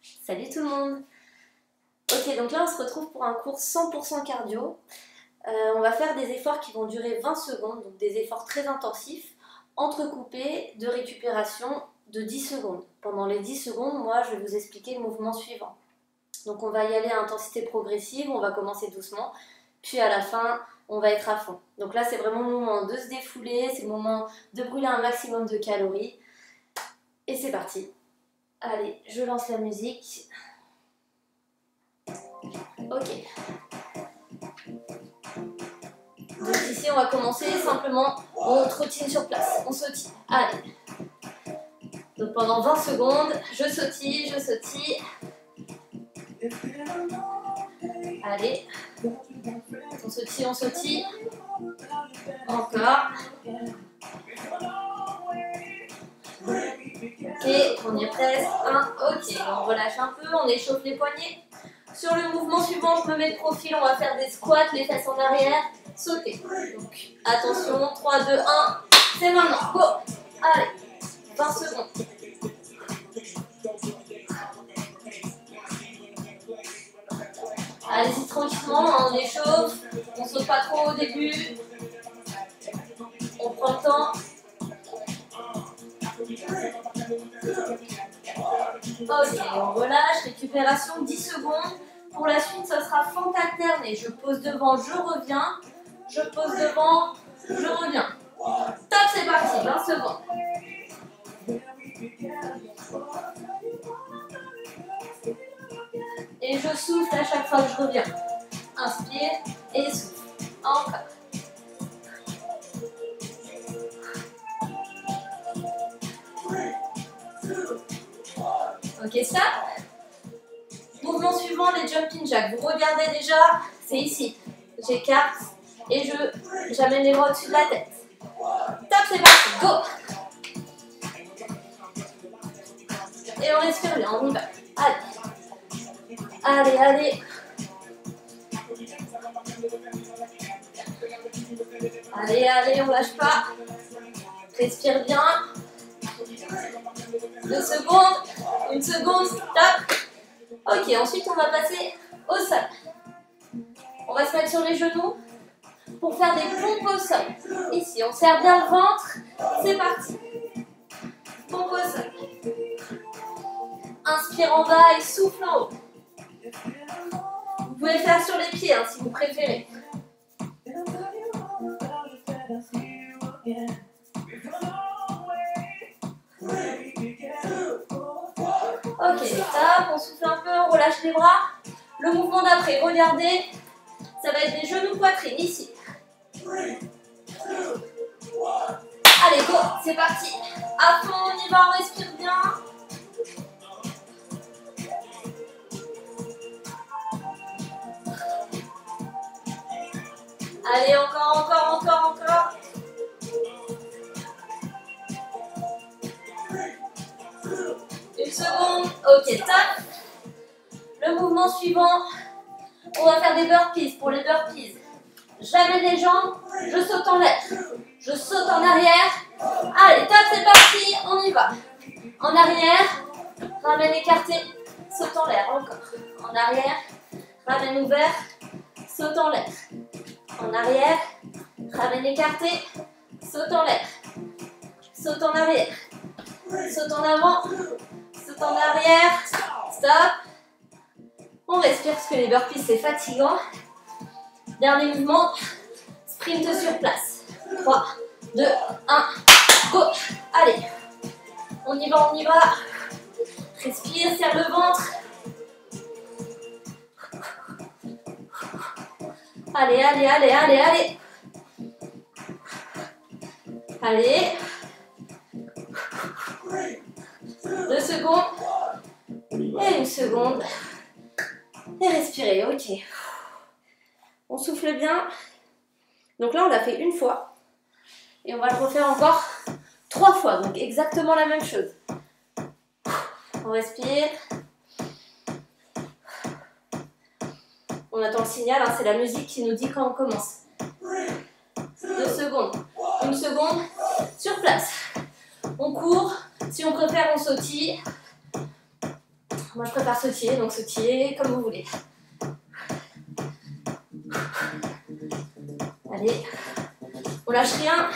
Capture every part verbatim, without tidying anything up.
Salut tout le monde. Ok, donc là on se retrouve pour un cours cent pour cent cardio. Euh, on va faire des efforts qui vont durer vingt secondes, donc des efforts très intensifs, entrecoupés de récupération de dix secondes. Pendant les dix secondes, moi je vais vous expliquer le mouvement suivant. Donc on va y aller à intensité progressive, on va commencer doucement, puis à la fin on va être à fond. Donc là c'est vraiment le moment de se défouler, c'est le moment de brûler un maximum de calories. Et c'est parti. Allez, je lance la musique. Ok. Donc ici on va commencer simplement, on trottine sur place, on sautille. Allez. Donc pendant vingt secondes, je sautille, je sautille. Allez. On sautille, on sautille. Encore. Ok, on y est presque. Un, ok, on relâche un peu, on échauffe les poignets. Sur le mouvement suivant, je me mets de profil, on va faire des squats, les fesses en arrière, sauter. Donc, attention, trois, deux, un, c'est maintenant, go. Allez, vingt secondes. Allez-y tranquillement, on échauffe, on saute pas trop au début. On prend le temps. Ok, on relâche, récupération dix secondes. Pour la suite, ça sera fente alternée. Je pose devant, je reviens. Je pose devant, je reviens. Top, c'est parti, vingt secondes. Et je souffle à chaque fois que je reviens. Inspire et souffle. Encore. Ok, ça. Mouvement suivant, les jumping jacks. Vous regardez déjà, c'est ici. J'écarte et je j'amène les bras au-dessus de la tête. Top, c'est parti, go. Et on respire bien, on y va. Allez. Allez, allez. Allez, allez, on lâche pas. Respire bien. Deux secondes. Une seconde. Top. Ok, ensuite on va passer au sol. On va se mettre sur les genoux pour faire des pompes au sol. Ici, on serre bien le ventre. C'est parti. Pompe au sol. Inspire en bas et souffle en haut. Vous pouvez faire sur les pieds hein, si vous préférez. Ok, top, on souffle un peu, on relâche les bras. Le mouvement d'après, regardez, ça va être des genoux poitrine, ici. Allez, go, c'est parti. À fond, on y va, on respire bien. Allez, encore, encore, encore, encore. Une seconde, ok, top. Le mouvement suivant, on va faire des burpees. Pour les burpees, j'amène les jambes, je saute en l'air, je saute en arrière. Allez, top, c'est parti, on y va. En arrière, ramène écarté, saute en l'air, encore. En arrière, ramène ouvert, saute en l'air. En arrière, ramène écarté, saute en l'air. Saute en arrière, saute en avant, saute en arrière, stop. On respire parce que les burpees c'est fatigant. Dernier mouvement, sprint sur place. trois, deux, un, go. Allez, on y va, on y va. Respire, serre le ventre. Allez, allez, allez, allez, allez. Allez. Deux secondes. Et une seconde. Et respirez, ok. On souffle bien. Donc là, on l'a fait une fois. Et on va le refaire encore trois fois. Donc exactement la même chose. On respire. On attend le signal, hein, c'est la musique qui nous dit quand on commence. Deux secondes. Une seconde. Sur place. On court. Si on préfère, on sautille. Moi je préfère sautiller, donc sautiller comme vous voulez. Allez, on lâche rien.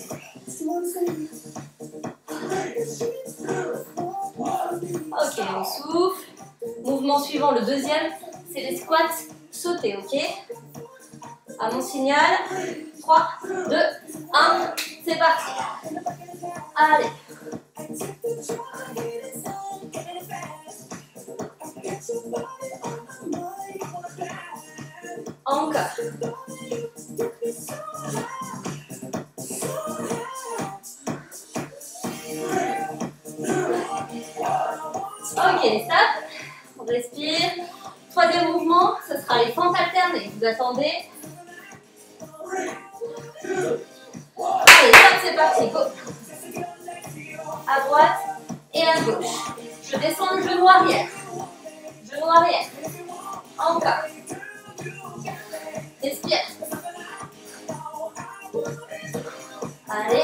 Ok, on souffle. Mouvement suivant, le deuxième, c'est les squats sautés, ok? À mon signal, trois, deux, un, c'est parti. Allez. Encore. Ok, stop. On respire. Troisième mouvement, ce sera les fentes alternées. Vous attendez. Allez, stop, c'est parti. Go. À droite et à gauche. Je descends le genou arrière. Genou arrière. Encore. Respire. Allez.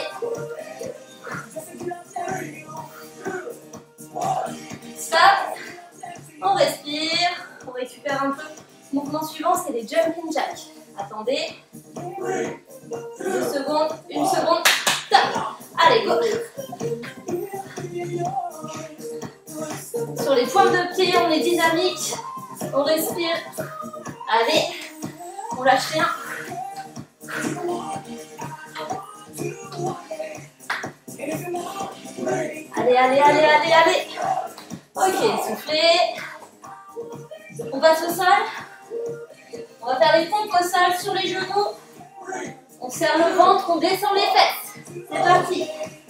Stop. On respire. On récupère un peu. Mouvement suivant, c'est les jumping jacks. Attendez. Deux secondes. Une seconde. Stop. Allez, go. Sur les pointes de pied, on est dynamique. On respire. Allez. On lâche rien. Allez, allez, allez, allez, allez. Ok, soufflez. On passe au sol. On va faire les pompes au sol sur les genoux. On serre le ventre, on descend les fesses. C'est parti.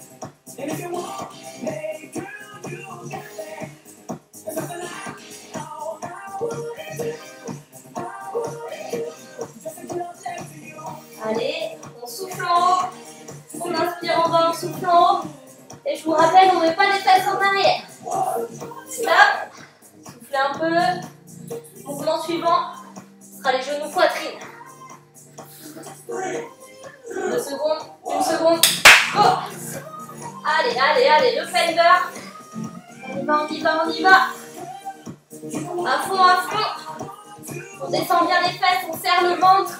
Allez, on souffle en haut. On inspire en bas, on souffle en haut. Et je vous rappelle, on ne met pas les fesses en arrière. Stop. Soufflez un peu. Mouvement suivant, ce sera les genoux poitrine. Deux secondes, une seconde. Go. Allez, allez, allez, le finder. On y va, on y va, on y va. À fond, à fond. On descend bien les fesses, on serre le ventre.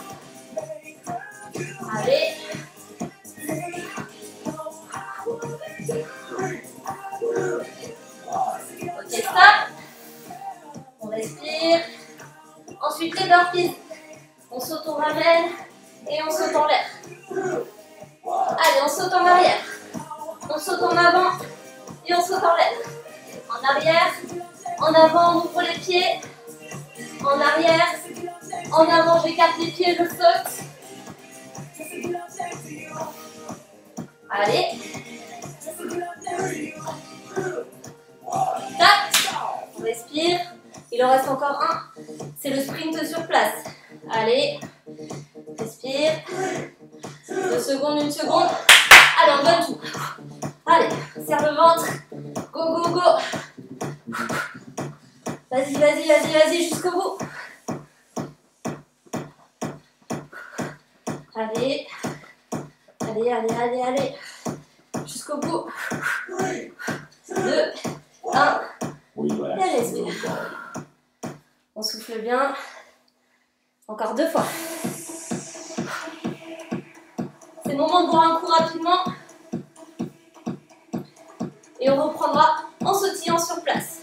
Allez. Ok, stop. On respire. Ensuite, les burpees. On saute, on ramène et on saute en l'air. Allez, on saute en arrière. On saute en avant et on saute en l'air. En arrière, en avant, on ouvre les pieds. En arrière, en avant, j'écarte les pieds, je saute. Allez. Tac. On respire. Il en reste encore un. C'est le sprint sur place. Allez. Respire. Deux secondes, une seconde. Allez, on donne tout. Allez, serre le ventre. Go, go, go. Vas-y, vas-y, vas-y, vas-y, jusqu'au bout. Allez. Allez, allez, allez, allez. Jusqu'au bout. Deux, un. Et respire. On souffle bien. Encore deux fois. C'est le moment de boire un coup rapidement. Et on reprendra en sautillant sur place.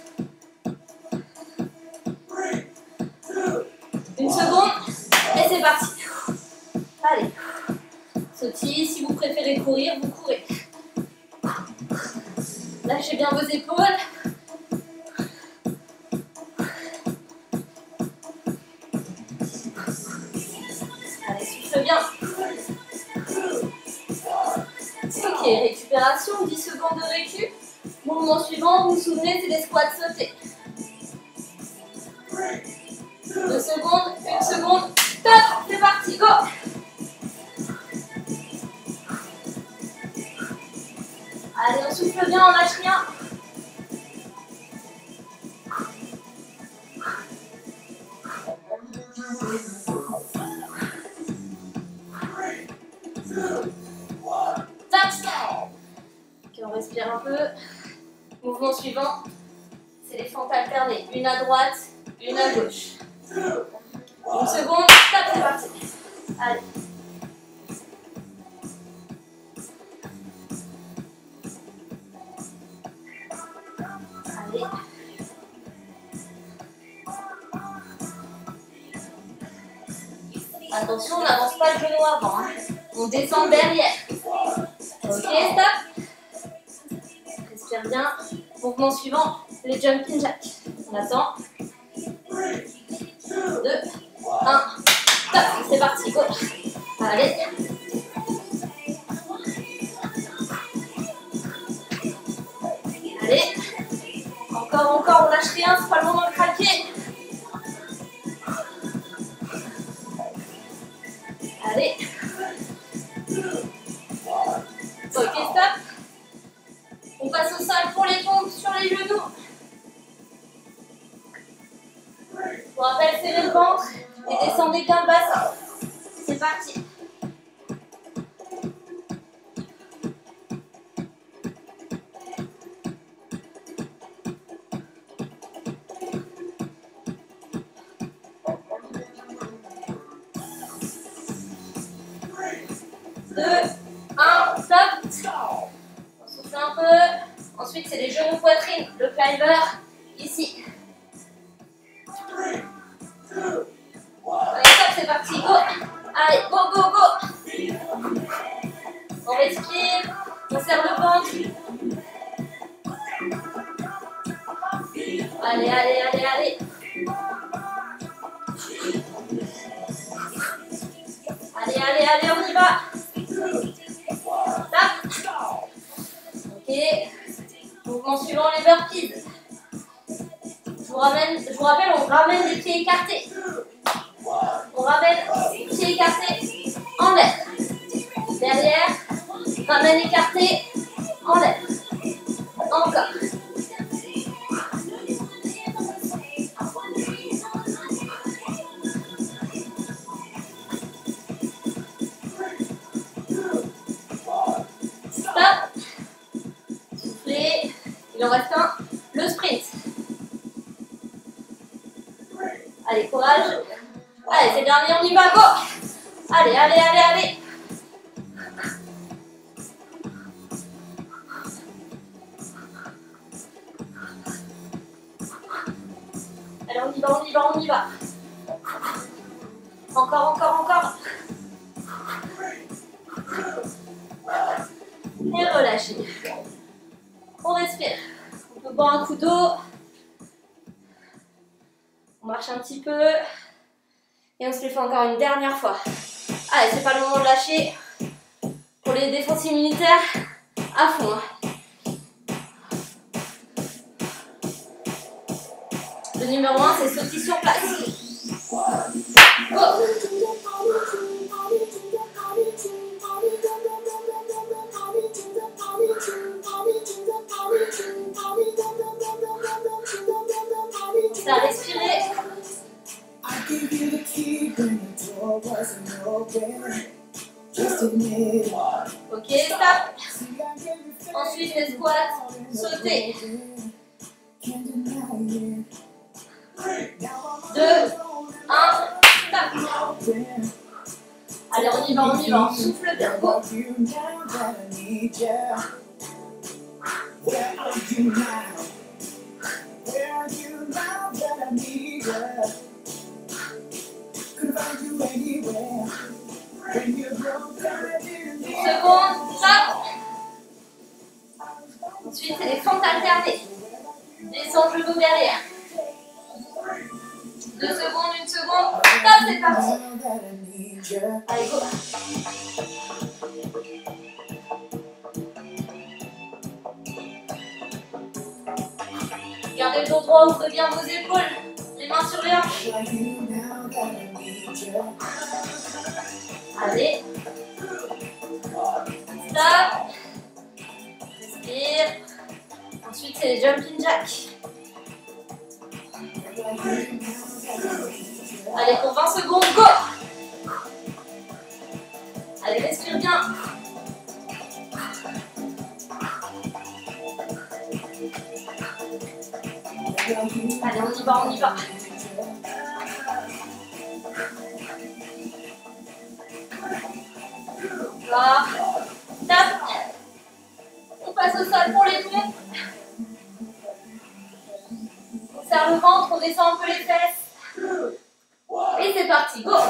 Une seconde. Et c'est parti. Allez. Sautille. Si vous préférez courir, vous courez. Lâchez bien vos épaules. Allez, souffle bien. Ok, récupération, dix secondes de récup. Mouvement suivant, vous vous souvenez, c'est les squats sautés. Deux secondes, une seconde, top, c'est parti, go. Allez, on souffle bien, on lâche rien. Ok, on respire un peu. Mouvement suivant, c'est les fentes alternes. alterner. Une à droite, une à gauche. Une seconde, stop, c'est parti. Allez. Allez. Attention, on n'avance pas le genou avant. Hein. On descend derrière. Ok, stop. Respire bien. Mouvement suivant, les jumping jacks. On attend. deux, un, stop. C'est parti, go. Allez. Allez. Encore, encore, on lâche rien, c'est pas le moment de craquer. Allez. Ok, stop. On passe au sol pour les pompes sur les genoux. On rappelle, serrer le ventre et descendez bien le bassin. C'est parti. deux, un, stop. On souffle un peu. Ensuite, c'est les genoux poitrine, le climber, ici. Allez, stop, c'est parti, go. Allez, go, go, go. On respire, on serre le ventre. Allez, allez, allez, allez. Allez, allez, allez, on y va. Stop. Ok. Mouvement suivant, les burpees. Je vous, ramène, je vous rappelle, on ramène les pieds écartés. On ramène les pieds écartés en l'air. Derrière, ramène écarté en l'air. Encore. Stop. Soufflez. Il en reste un. Le sprint. Allez, courage. Allez, c'est dernier, on y va, go. Allez, allez, allez, allez. Allez, on y va, on y va, on y va. Encore, encore, encore. Et relâchez. On respire. On peut boire un coup d'eau. On marche un petit peu. Et on se le fait encore une dernière fois. Allez, c'est pas le moment de lâcher. Pour les défenses immunitaires, à fond. Hein. Le numéro un, c'est sauter sur place. Go. Ça a respiré. Ok, stop. Ensuite, les squats, sauter. deux, un, stop. Allez, on y va, on y va, on souffle bien. Go. Une seconde, stop. Ensuite, c'est les fentes alternées. Descends, genou derrière. Deux secondes, une seconde, stop, c'est parti. Allez, go. Gardez le dos droit, ouvrez bien vos épaules. Les mains sur les hanches. Allez. Stop. Respire. Ensuite, c'est les jumping jacks. Allez, pour vingt secondes, go. Allez, respire bien. on y va, on y va. Voilà. Tap. On passe au sol pour les pompes. On serre le ventre, on descend un peu les fesses. Et c'est parti, go.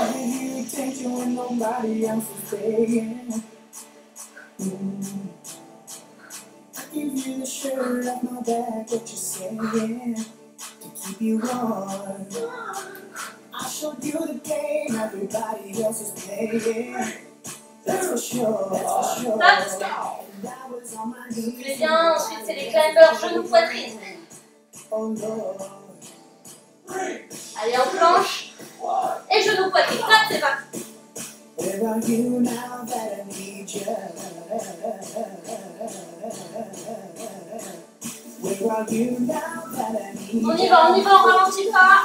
Soufflez bien, ensuite c'est les climbers, genoux, poitrine. Allez, en planche. Et genoux, poitrine. Top, c'est parti. On y va, on y va, on ralentit pas.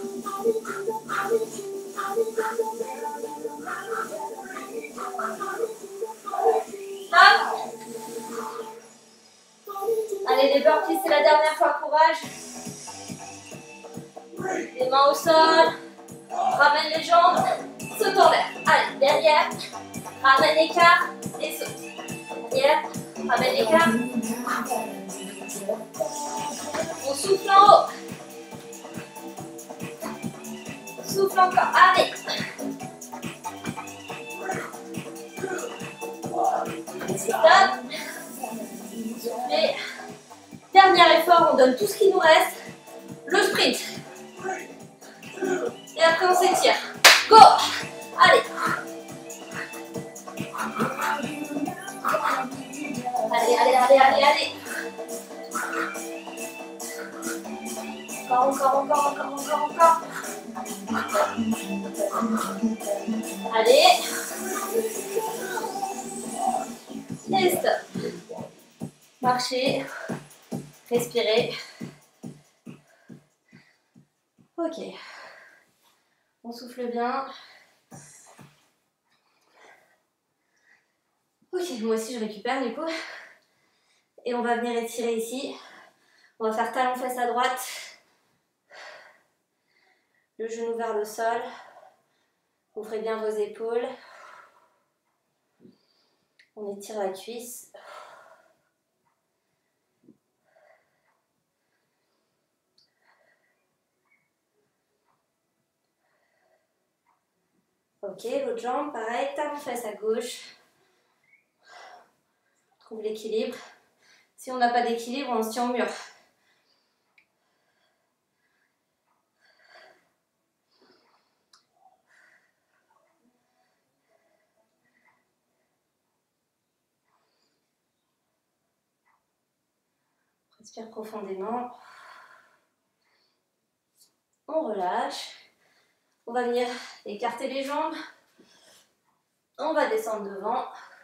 Stop. Allez, les burpees, c'est la dernière fois, courage. Les mains au sol. Ramène les jambes. Saute en l'air. Allez, derrière. Ramène l'écart et saute. Derrière. Ramène l'écart. On souffle en haut. Souffle encore. Allez. Stop. Mais dernier effort, on donne tout ce qui nous reste. Le sprint. Et après on s'étire. Go. Allez. Allez, allez, allez, allez, allez. Encore, encore, encore, encore, encore, encore. Allez. Et stop. Marchez. Respirez. Ok. On souffle bien. Ok, moi aussi je récupère du coup. Et on va venir étirer ici. On va faire talon fesse à droite. Le genou vers le sol. Ouvrez bien vos épaules. On étire la cuisse. Ok, l'autre jambe, pareil, talon fesse à gauche. Trouve l'équilibre. Si on n'a pas d'équilibre, on se tient au mur. Respire profondément. On relâche. On va venir écarter les jambes. On va descendre devant.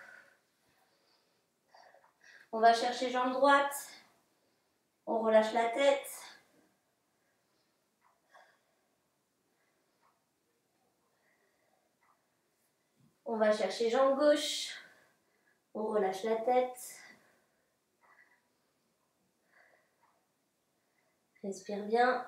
On va chercher jambe droite. On relâche la tête. On va chercher jambe gauche. On relâche la tête. Respire bien.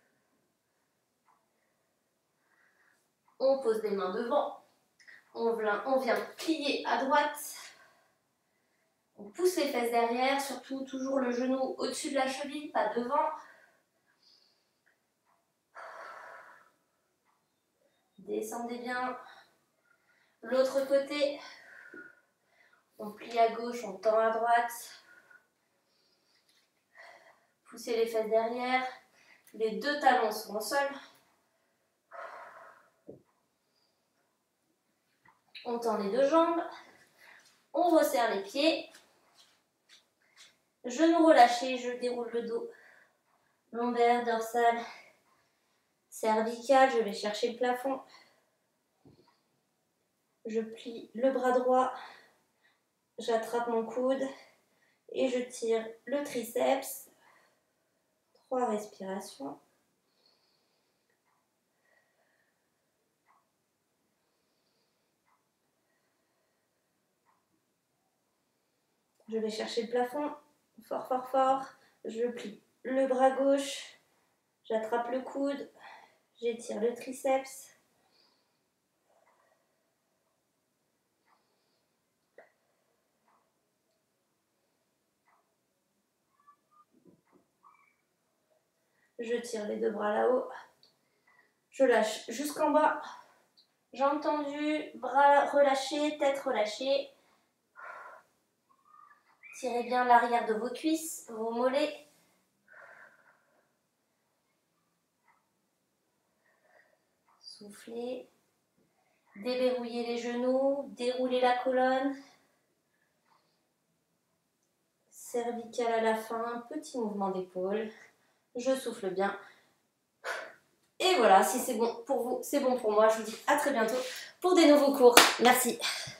On pose les mains devant. On vient, on vient plier à droite. On pousse les fesses derrière, surtout toujours le genou au-dessus de la cheville, pas devant. Descendez bien. L'autre côté. On plie à gauche, on tend à droite. Poussez les fesses derrière. Les deux talons sont au sol. On tend les deux jambes. On resserre les pieds. Genoux relâchés, je déroule le dos. Lombaire, dorsale, cervicale. Je vais chercher le plafond. Je plie le bras droit. J'attrape mon coude. Et je tire le triceps. Trois respirations. Je vais chercher le plafond. Fort, fort, fort. Je plie le bras gauche. J'attrape le coude, j'étire le triceps. Je tire les deux bras là-haut. Je lâche jusqu'en bas. Jambes tendues, bras relâchés, tête relâchée. Tirez bien l'arrière de vos cuisses, vos mollets. Soufflez. Déverrouillez les genoux, déroulez la colonne. Cervicale à la fin, petit mouvement d'épaule. Je souffle bien. Et voilà, si c'est bon pour vous, c'est bon pour moi. Je vous dis à très bientôt pour des nouveaux cours. Merci.